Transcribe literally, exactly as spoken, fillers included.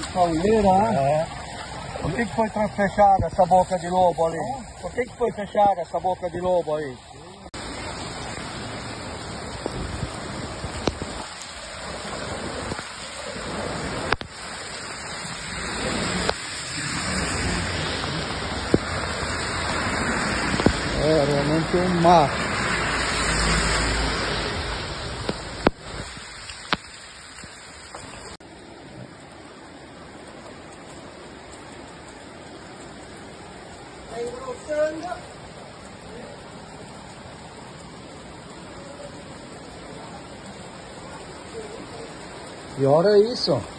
Pauleira, É. Por que, que foi fechada essa boca de lobo ali? Por que, que foi fechada essa boca de lobo aí? é realmente um macho. E olha isso.